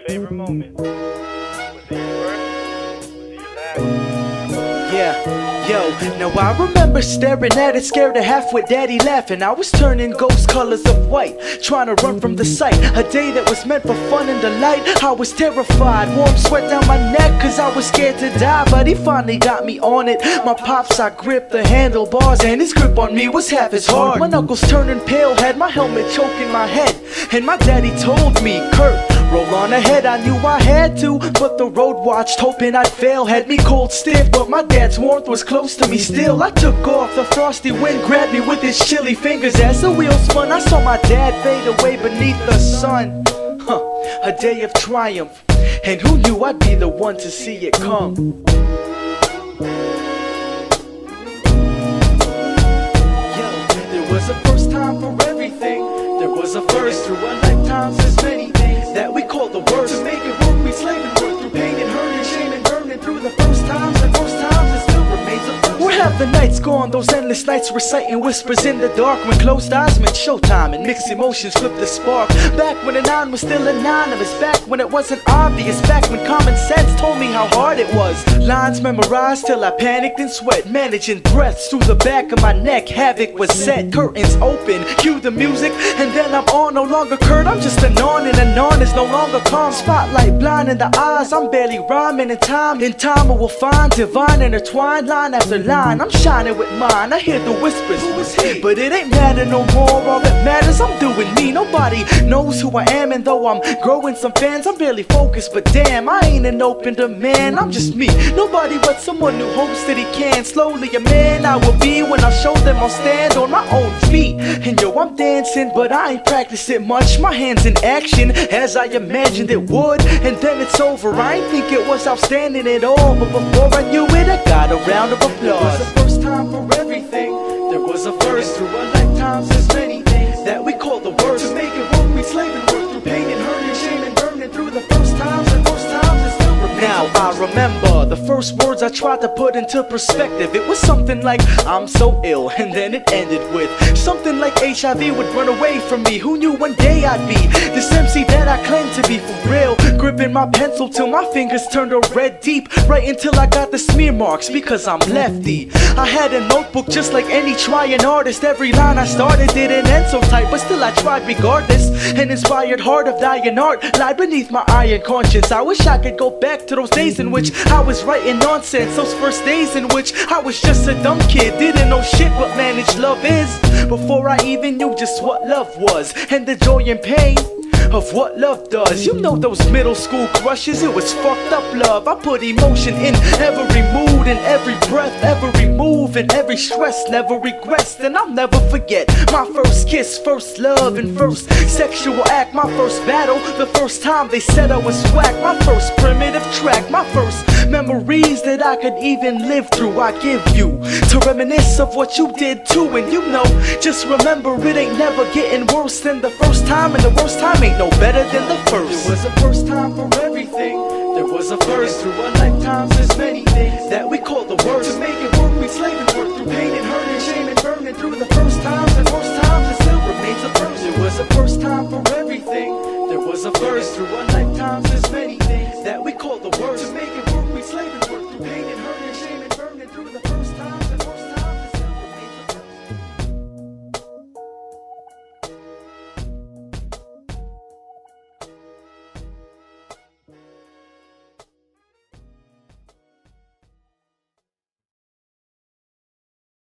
favorite moment? Was it your first? Was it your last? Yeah, yo, now I remember staring at it, scared to half with daddy laughing. I was turning ghost colors of white, trying to run from the sight. A day that was meant for fun and delight. I was terrified, warm sweat down my neck, cause I was scared to die. But he finally got me on it. My pops, I gripped the handlebars, and his grip on me was half as hard. My knuckles turning pale, had my helmet choking my head. And my daddy told me, Kurt, roll on ahead. I knew I had to, but the road watched, hoping I'd fail. Had me cold stiff, but my dad's warmth was close to me still. I took off, the frosty wind grabbed me with his chilly fingers. As the wheels spun, I saw my dad fade away beneath the sun. A day of triumph, and who knew I'd be the one to see it come? Yo, there was a first time for everything. There was a first through a lifetime's as many things that we call the worst. To make it work, we slave and work through pain and hurt and shame and burning through the first times and worst times. It still remains a first. Where have the nights gone? Those endless nights reciting whispers in the dark, when closed eyes meant showtime and mixed emotions flipped the spark. Back when a 9 was still anonymous, back when it wasn't obvious, back when common sense told me how hard it was. Lines memorized till I panicked and sweat, managing breaths through the back of my neck. Havoc was set, curtains open, cue the music, and then I'm on. No longer Kurt, I'm just a non, and a non is no longer calm. Spotlight blinding the eyes, I'm barely rhyming in time. In time I will find divine intertwined, line after line. I'm shining with mine, I hear the whispers, who is he? But it ain't matter no more, all that matters, I'm doing me. Nobody knows who I am, and though I'm growing some fans, I'm barely focused. But damn, I ain't an open demand, I'm just me. Nobody but someone who hopes that he can. Slowly a man I will be when I show them I'll stand on my own feet. And yo, I'm dancing, but I ain't practiced it much. My hands in action as I imagined it would, and then it's over. I ain't think it was outstanding at all, but before I knew it, I got a round of applause. There was a first time for everything. There was a first through a lifetime's as many things that we call the worst. To make it work, we slave and work through pain and hurt and shame and burning through the first times and worst times. It still remains. Now I remember the first words I tried to put into perspective. It was something like, I'm so ill, and then it ended with something like HIV would run away from me. Who knew one day I'd be this MC that I claim to be for real? Gripping my pencil till my fingers turned a red deep, right until I got the smear marks because I'm lefty. I had a notebook just like any trying artist. Every line I started didn't end so tight, but still I tried regardless. An inspired heart of dying art lied beneath my iron conscience. I wish I could go back to those days in which I was writing nonsense. Those first days in which I was just a dumb kid, didn't know shit what managed love is, before I even knew just what love was, and the joy and pain of what love does. You know those middle school crushes, it was fucked up love. I put emotion in every mood, in every breath, every move, and every stress. Never regrets, and I'll never forget my first kiss, first love, and first sexual act. My first battle, the first time they said I was whack. My first primitive track, my first memories that I could even live through. I give you to reminisce of what you did too. And you know, just remember it ain't never getting worse than the first time, and the worst time ain't no better than the first. There was a first time for everything. There was a first through a lifetime's as many things that we call the worst. To make it work, we slave and work through pain and hurt and shame and burning through the first